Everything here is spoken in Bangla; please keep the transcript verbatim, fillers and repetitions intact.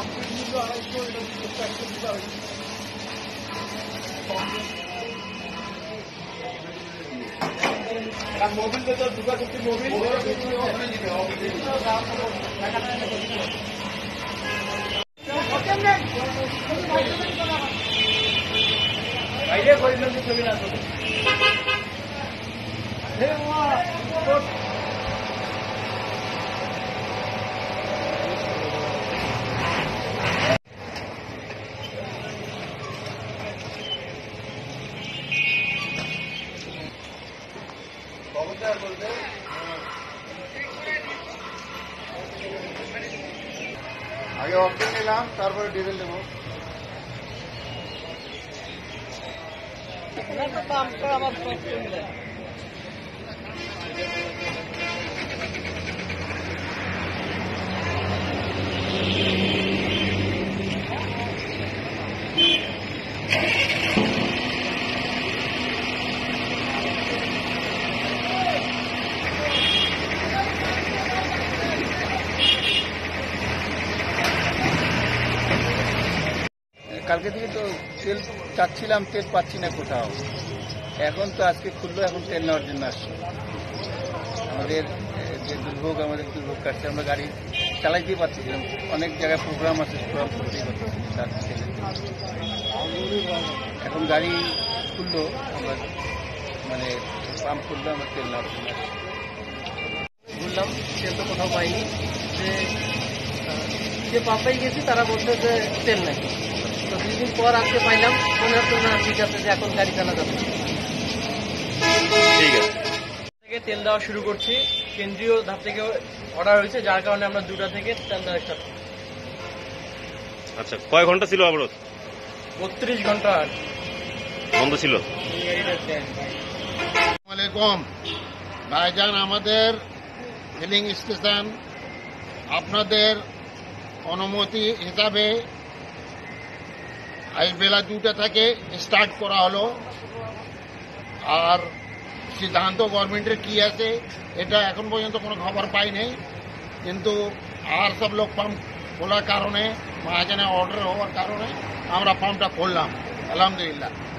মোবিল তো দুটো দুটি মোবিল বাইরে করিলেন ছবি না আগে অক্সিজেন নিলাম, তারপরে ডিজেল নেব। আমার কালকে থেকে তো তেল চাচ্ছিলাম, তেল পাচ্ছি না কোথাও। এখন তো আজকে খুললো, এখন তেল নেওয়ার জন্য আসছে। আমাদের যে দুর্ভোগ, আমাদের দুর্ভোগ কাটছে, আমরা গাড়ি চালাইতেই পারছি। অনেক জায়গায় প্রোগ্রাম আছে, প্রোগ্রাম করতেই পারছি। এখন গাড়ি খুললো, আমরা মানে পাম্প খুললো, আমরা তেল নেওয়ার জন্য আসছি। বললাম তেল তো কোথাও পাইনি, যে যে পাম্পেই গেছি তারা বলছে যে তেল নেই। তো দুই দিন পর আজকে পাইলাম, মনে হচ্ছে না ঠিক আছে যে এখন গাড়ি চালা যাবে। ঠিক আছে, থেকে তেল দেওয়া শুরু করছি। কেন্দ্রীয় ধাপ থেকে অর্ডার হয়েছে, যার কারণে আমরা দুটা থেকে তেল দেওয়া স্টার্ট করছি। আচ্ছা, কয় ঘন্টা ছিল অবরোধ? বত্রিশ ঘন্টা বন্ধ ছিল। আসসালামাইকুম ভাইজান, আমাদের ফিলিং স্টেশন আপনাদের অনুমতি হিসাবে আজ বেলা দুটা থেকে স্টার্ট করা হলো। আর সিদ্ধান্ত গভর্নমেন্টের কি আছে এটা এখন পর্যন্ত কোনো খবর পাই নেই, কিন্তু আর সব লোক পাম্প খোলার কারণে, মহাজনের অর্ডার হওয়ার কারণে আমরা পাম্পটা খুললাম, আলহামদুলিল্লাহ।